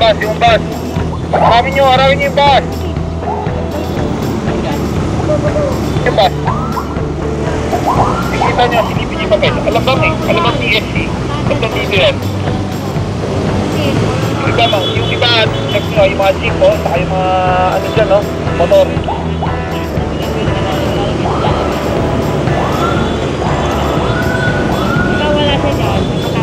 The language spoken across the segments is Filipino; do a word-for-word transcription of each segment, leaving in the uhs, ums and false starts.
bus, yung bus. Harapin nyo, harapin nyo yung bus. Yung bus. Nakikita nyo, silipin nyo yung papel. Alabang eh, alabang T S C. Basta dito yan. Kita mo, yung iba, check nyo, yung mga jeep, oh, saka yung mga, ano dyan, no? Motor. Wala siya dyan.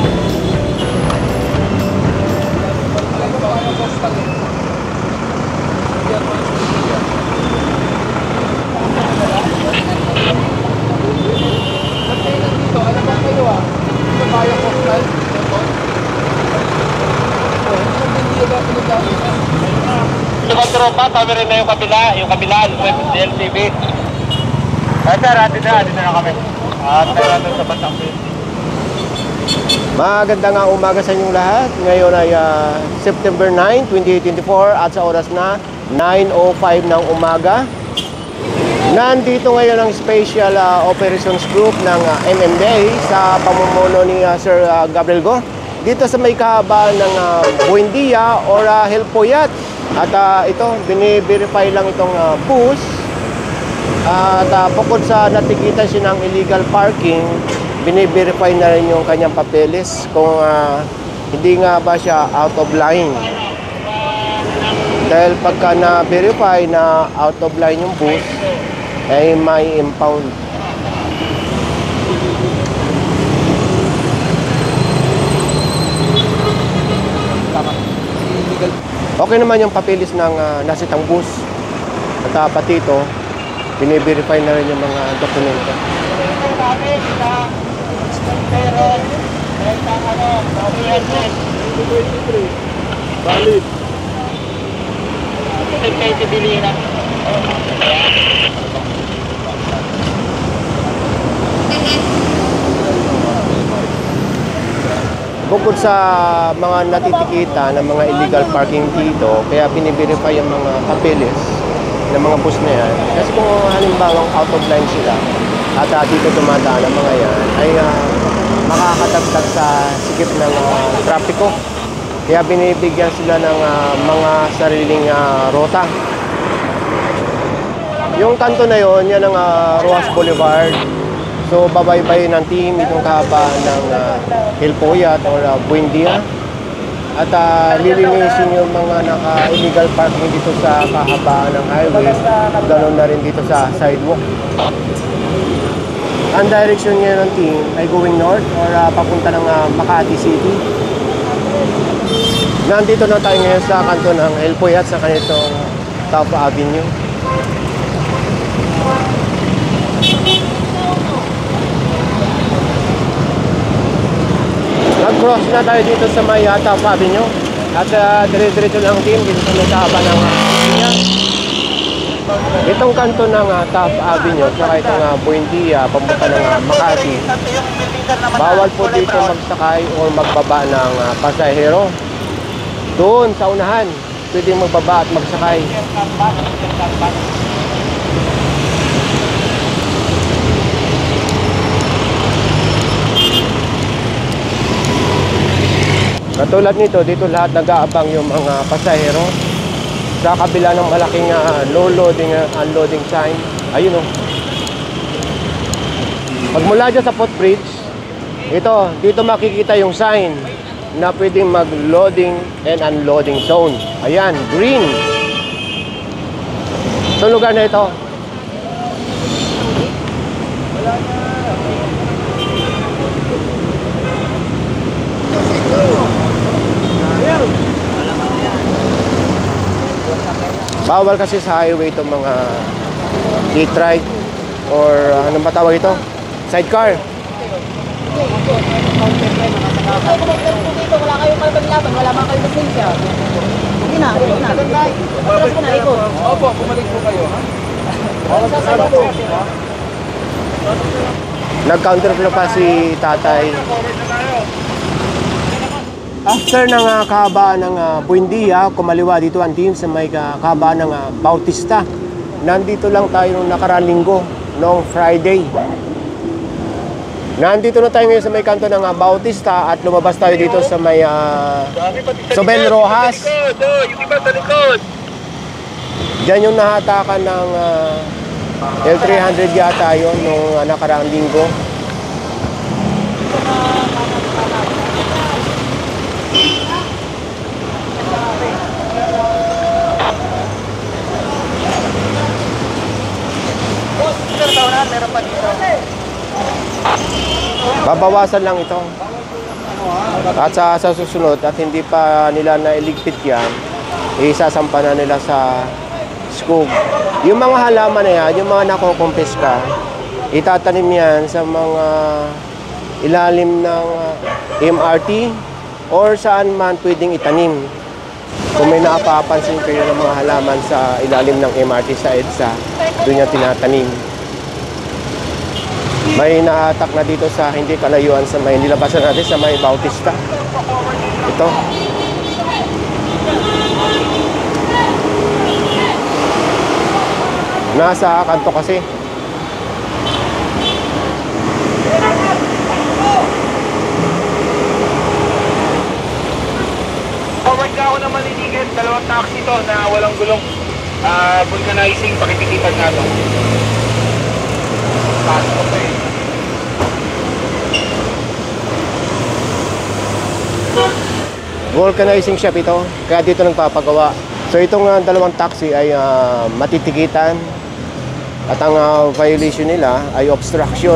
Ito ba tropa, kami rin na yung kabila, yung kabila, D L T V. Ay sir, atin na, atin na kami. At natin sa Batang P. Magandang nga umaga sa inyong lahat. Ngayon ay uh, September nine, twenty twenty-four at sa oras na nine oh five ng umaga. Nandito ngayon ang Special uh, Operations Group ng uh, M M D A sa pamumuno ni uh, Sir uh, Gabriel Go dito sa may kahabaan ng uh, Buendia or uh, Helpoyat. At uh, ito, bini-verify lang itong uh, bus. At uh, bukod sa natikita siya ng illegal parking, bini-verify na rin yung kanyang papeles kung uh, hindi nga ba siya out of line. Dahil pagka na-verify na out of line yung bus, ay may impound. Okay naman yung papeles ng uh, nasitang bus. At uh, pati ito, bini-verify na rin yung mga dokumento. Valid. Kayo tibili na. Bukod sa mga natitikita ng mga illegal parking dito, kaya biniverify yung mga papeles ng mga bus na yan. Kasi kung halimbawa out of line sila at uh, dito dumadaan ang mga yan, ay uh, makakatagtag sa sikip ng uh, trapiko. Kaya binibigyan sila ng uh, mga sariling uh, rota. Yung kanto na yon, yan ang uh, Rojas Boulevard. So, babaybay ng team itong kahaba ng uh, Helpoyat or uh, Buendia. At uh, lilinisin yung mga naka-illegal parking dito sa kahabaan ng highway. Ganoon na rin dito sa sidewalk. Ang direction niya ng team ay going north or uh, papunta ng uh, Makati City. Nandito na tayo ngayon sa kanto ng Helpoyat sa kanitong Top Avenue. Nag-cross na tayo dito sa may uh, Top Avenue. At uh, dire-diretso lang team dito sa may kahaba ng uh, itong kanto ng uh, Top Avenue at saka itong uh, Buendia papunta ng uh, Makati. Bawal po dito magsakay o magbaba ng uh, pasahero. Doon sa unahan, pwedeng magbaba at magsakay. Katulad nito, dito lahat nag-aabang yung mga pasahero sa kabila ng malaking uh, low loading uh, unloading sign. Ayun o. Pagmula dyan sa footbridge, ito, dito makikita yung sign na pwedeng mag-loading and unloading zone. Ayan, green. Sa lugar na ito. Bawal kasi sa highway itong mga e-trike or uh, anong matawag ito? Sidecar. Wala kayong kalabang-laban, wala man kayong lisensya. Hindi na, hindi na. Patras ko na, ikaw. Opo, bumalik po kayo, ha? Nag-counterflow pa si tatay. After ng uh, kahabaan ng uh, Buendia, kumaliwa dito ang team sa may uh, kahabaan ng uh, Bautista. Nandito lang tayo nung nakaraang linggo, noong Friday. Nandito na tayo ngayon sa may kanto ng ah, Bautista at lumabas tayo dito sa may uh, Sobel Rojas. Oh, yung iba sa likod. Diyan yung nahatakan ng uh, L three hundred yata yun nung uh, nakaraang linggo. Meron pa dito. Babawasan lang ito. At sa, sa susunod at hindi pa nila nailigpit yan, isasampa na nila sa scoop. Yung mga halaman na yan, yung mga nakokumpiska, itatanim yan sa mga ilalim ng uh, M R T or saan man pwedeng itanim. Kung may napapansin kayo ng mga halaman sa ilalim ng M R T sa EDSA, doon yan tinatanim. May naatak na dito sa hindi kalayuan sa may nilabasan natin sa may Bautista. Ito. Nasa kanto kasi. Forward ka ako na maliligan. Dalawang taxi to na walang gulong. Ah, vulcanizing, pakititipan nga to. Pasok ko pa eh. Vulcanizing shop ito, kaya dito nagpapagawa. So itong uh, dalawang taxi ay uh, matitikitan at ang uh, violation nila ay obstruction.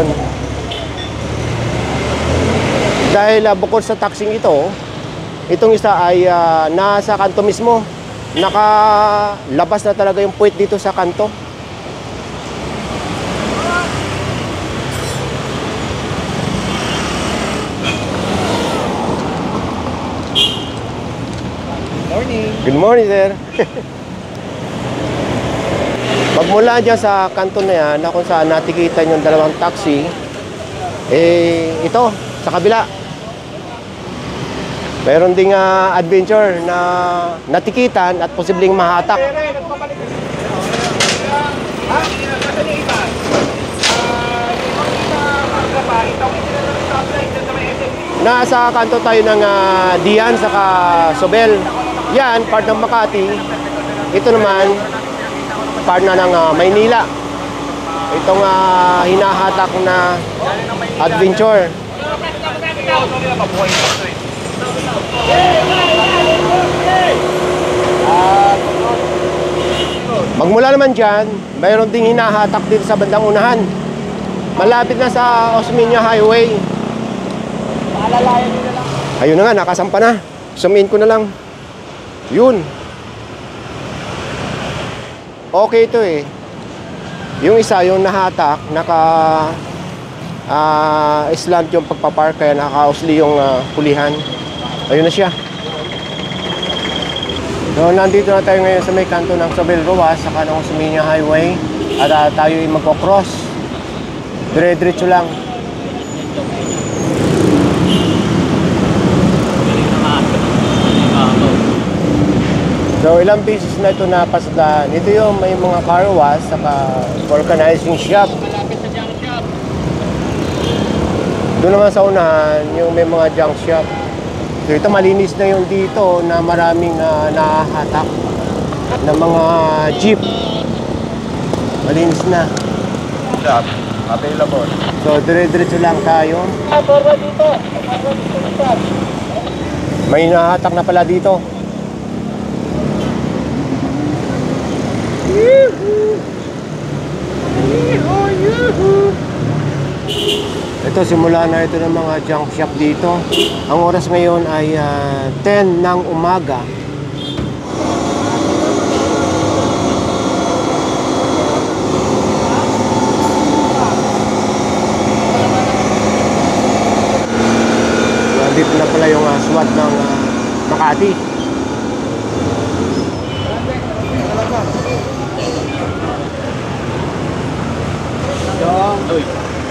Dahil uh, bukod sa taxing ito, itong isa ay uh, nasa kanto mismo. Nakalabas na talaga yung puwit dito sa kanto. Good morning, sir. Magmula dyan sa kanto na yan, na kung saan natikitan yung dalawang taxi, eh, ito, sa kabila. Meron ding uh, adventure na natikitan at posibleng mahatak. Nasa kanto tayo ng uh, Dian saka Sobel. Yan, part ng Makati. Ito naman, part na ng uh, Maynila. Itong uh, hinahatak na adventure. Magmula naman dyan, mayroon ding hinahatak dito sa bandang unahan. Malapit na sa Osmeña Highway. Paalalayan nyo na lang. Ayun na nga, nakasampa na. Zoom in ko na lang. Yun. Okay ito eh. Yung isa, yung nahatak, naka uh, slant yung pagpapark, kaya naka-usli yung uh, pulihan. Ayun na siya. So, nandito na tayo ngayon sa may kanto ng Sobel Rojas, saka ng Osmeña Highway. At uh, tayo ay magkocross. Dire-diretso lang. So, ilang beses na ito napasdaan. Ito yung may mga car wash, saka vulcanizing shop. Doon naman sa unahan, yung may mga junk shop. So, ito malinis na yung dito na maraming uh, nahahatak ng mga jeep. Malinis na. Shop, available. So, dire-diretso lang tayo. Forward dito. Forward dito dito. May nahatak na pala dito. Ito, simula na ito ng mga junk shop dito. Ang oras ngayon ay uh, ten ng umaga. Dito na pala yung uh, SWAT ng uh, Makati. Uy.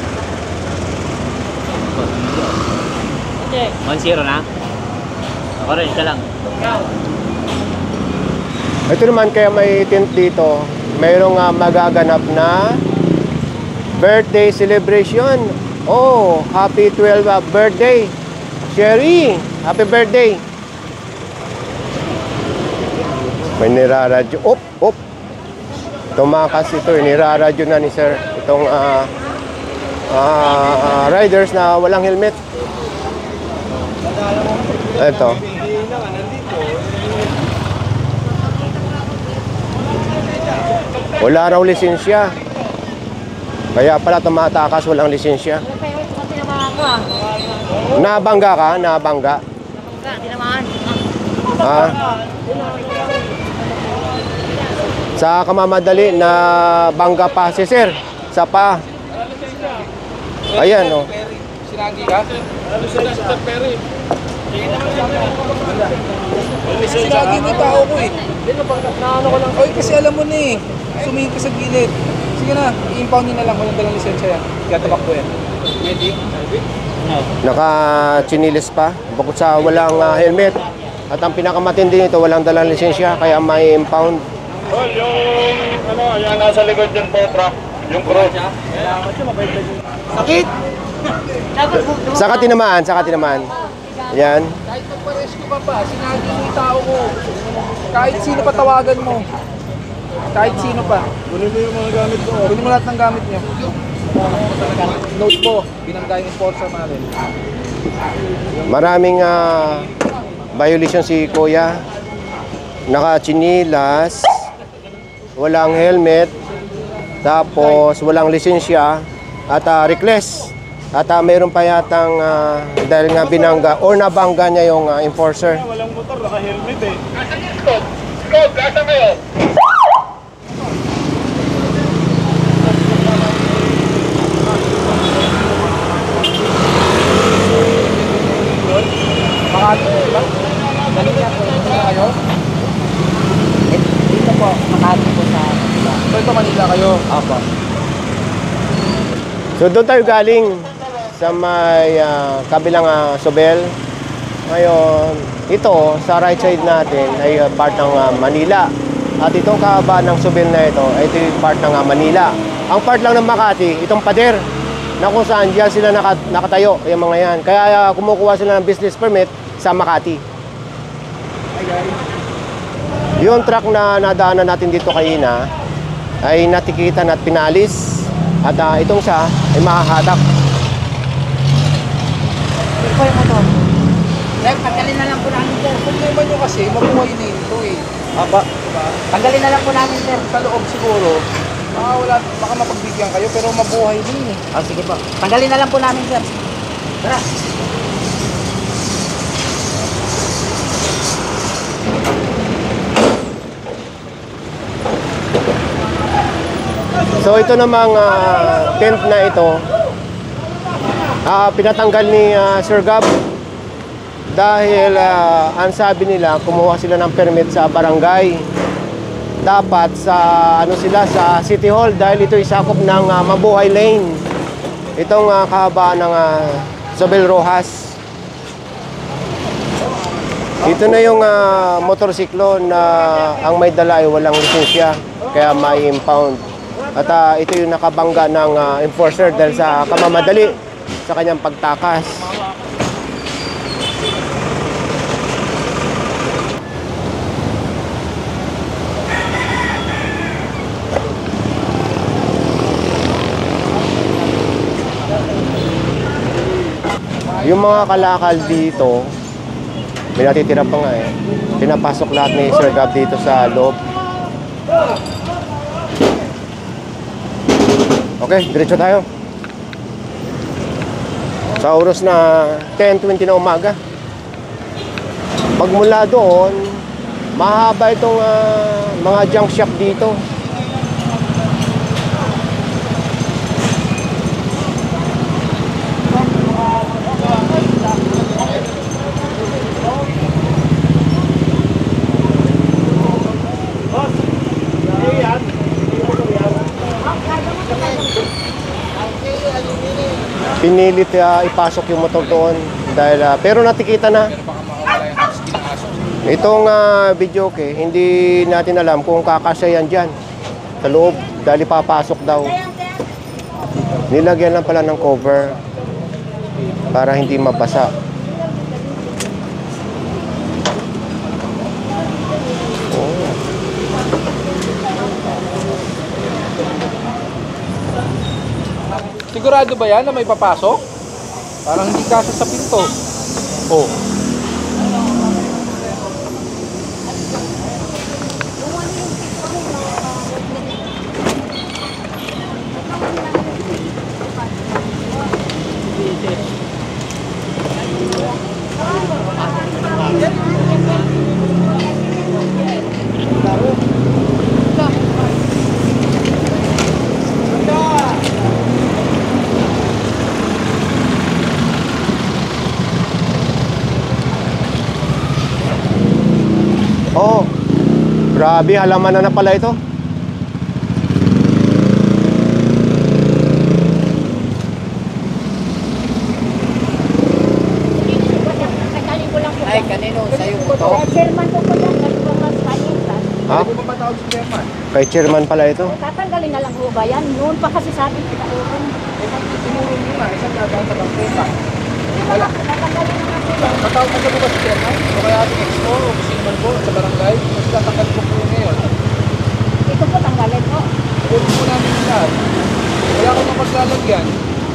one zero na? Ako rin, isa lang. Ito naman, kaya may tent dito. Mayroong uh, magaganap na birthday celebration Oh, happy twelfth uh, birthday. Sherry, happy birthday. May niraradyo. Op, op. Tumakas ito, eh. Niraradyo na ni sir. Itong ah, ah, ah, riders na walang helmet. Ito. Wala raw lisensya. Kaya pala tumatakas, walang lisensya. Nabangga ka? Nabangga? Ha? Sa kamamadali na bangga pa si sir. Sa pa. Ayan, oh. Sinagi ka? Ano sa Mister Perry? Sinagi mo yung tao ko eh. Naano ko lang. Oy, kasi alam mo na eh. Sumingit ka sa gilid. Sige na, i-impound nyo na lang kung yung dalang lisensya yan. Kaya tabakbo yan. Ready? Naka-chinilis pa. Bukod sa walang ah, helmet. At ang pinakamatindi nito, walang dalang lisensya. Kaya may impound. Well, yung ano, yung nasa likod yung po truck, yung cross. Sakit! Saka tinamaan, saka tinamaan. Yan. Kahit magpa-rescue ka pa, sinagi mo yung tao ko. Kahit sino pa tawagan mo. Kahit sino pa. Kunin mo yung mga gamit ko. Kunin mo lahat ng gamit niyo. Note mo, binangga yung sponsor natin. Maraming ah, violation si Kuya. Naka-chinilas. Walang helmet. Tapos walang lisensya. At uh, reckless. At uh, mayroon pa yatang uh, dahil nga binangga or nabangga niya yung uh, enforcer. Walang motor, naka-helmet eh. Asan yung scope? Scope, gasa kayo. Makati ba? Dali niya po. Dito na kayo? Dito po, Makati po sa... So ito Manila kayo? Opo. So doon tayo galing sa may ah, kabilang uh, Sobel. Ngayon, ito sa right side natin ay ah, part ng ah, Manila. At itong kahabaan ng Sobel na ito, ay ito yung part ng ah, Manila. Ang part lang ng Makati, itong pader na kung saan diyan sila naka, nakatayo, yung mga yan. Kaya ah, kumukuha sila ng business permit sa Makati. Yung truck na nadaanan natin dito kanina ay natikitan at pinalis. At uh, itong siya ay mahahatak. Ito po yung motor. Sir, tanggalin na lang po namin, sir. Problema nyo kasi, mabuhay na ito eh. Aba. Tanggalin na lang po namin, sir. Sa loob siguro, baka, wala, baka mapagbigyan kayo pero mabuhay din eh. Oh, sige po. Tanggalin na lang po namin, sir. Tara. So ito namang uh, tent na ito, uh, pinatanggal ni uh, Sir Gab dahil uh, ang sabi nila kumuha sila ng permit sa barangay. Dapat sa ano sila sa City Hall dahil ito isakop ng uh, Mabuhay Lane. Itong uh, kahabaan ng uh, Sobel Rojas. Ito na yung uh, motorsiklo na ang may dala ay walang lisensya kaya may impound. At uh, ito yung nakabangga ng uh, enforcer dahil sa kamamadali sa kanyang pagtakas. Yung mga kalakal dito, may natitira pa nga eh. Pinapasok lahat ni Sir Gab dito sa loob. Okay, diretso tayo. Sa oras na ten twenty na umaga. Pag mula doon, mahaba itong uh, mga junk shop dito. Pinilit uh, ipasok yung motor doon dahil uh, pero natikita na. Itong uh, video okay, hindi natin alam kung kakasya yan dyan sa loob dahil ipapasok daw. Nilagyan lang pala ng cover. para hindi mabasa. Oh. Sigurado ba yan na may papasok? Parang hindi kasya sa pinto. Oh. Oh, grabe, halaman na na pala ito. Ay, kanino? Sa'yo po to? Chairman po po yan. Kasi po mas kanina. Ha? Ano ba matawag si Chairman? Kay chairman pala ito. Tatanggalin na lang po ba yan? Noon pa kasi sabi kita uron. Eh, bakit tinuro nyo na? Isang dadaan sa bangketa. Wala. Tatanggalin na lang po yan. Matawag na ba si Chairman? O kaya ating expo o kusiman po sa barangay? Mas tatanggal po po ngayon. Ito po tanggalin po. Huwag po namin yung lahat. Wala ko nang paglalagyan.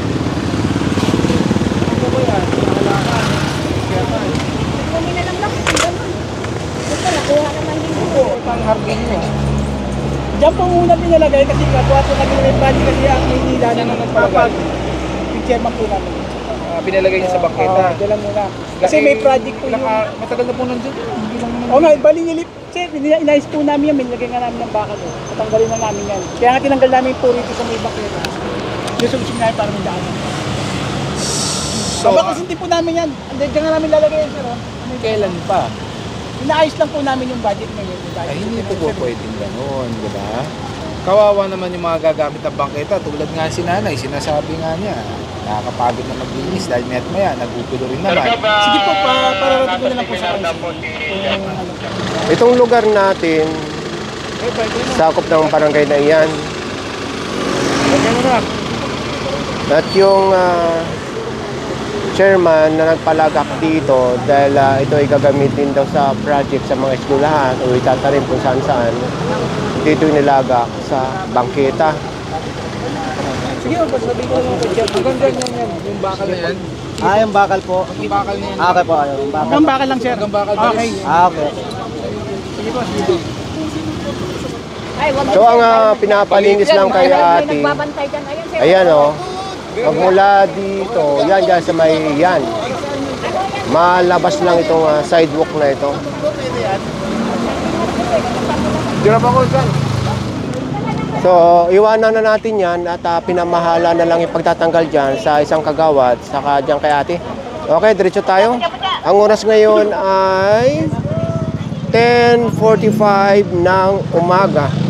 Ano po yan? Kailangan. Chairman. Kumi na lang lang. Ganun. Ito nakuha naman din Ito, po. ang hardin nyo. Diyan po muna pinalagay kasi katuwa po namin may bali kasi ang Maynila Sino na nang kapag palagay? yung chairman po namin. Ah, pinalagay niya sa bangketa. Oo, diyan lang muna. Kasi may project po ilang yung... ar- Matagal na po nandun. Hindi lang naman. Oo nga, bali nilip. Kasi ina- inayos po namin yan, nilagay nga namin ng bakal. Oh. Tatanggalin na namin yan. Kaya nga tinanggal namin yung purito sa may baketa. Yung sumusip namin para may daan. So, Baba kasi hindi po namin yan. Hindi, diyan nga namin lalagay yan, sir. Oh. kailan pa? Inaayos lang po namin yung budget ngayon. Yung budget. Ay, hindi po po pwedeng gano'n, di ba? Kawawa naman yung mga gagamit ng bangketa. Tulad nga si nanay, sinasabi nga niya, nakakapagod na maglinis dahil mayat maya, nagugulo rin naman. Sige po, pa, pararating ko na lang po sa council. Kung ano. Itong lugar natin, Eh, pwede na. sakop ng barangay na iyan. Pwede mo na. At yung ah, chairman na nagpalagak dito dahil ah, ito ay gagamitin daw sa project sa mga eskwelahan o itatanim kung saan saan. Dito yung nilagak sa bangketa. Sige, pagsabihin ko naman kay chairman. Hanggang dyan yan, yan. Yung bakal na yan. Ah, yung bakal po. Yung bakal na yan. Ah, okay po, yung bakal. Hanggang bakal lang, sir. Hanggang bakal. Okay. Ah, okay. Sige po, sige. Ay, wag So ang ah, pinapalinis lang kay ate, nagbabantay dyan. Ayun, sir. ayan o, magmula dito, yan dyan sa may yan. Malabas lang itong ah, sidewalk na ito. Dirap ako dyan. So, iwanan na natin yan at ah, pinamahala na lang yung pagtatanggal dyan sa isang kagawad, saka dyan kay ate. Okay, diretso tayo. Ang oras ngayon ay ten forty-five ng umaga.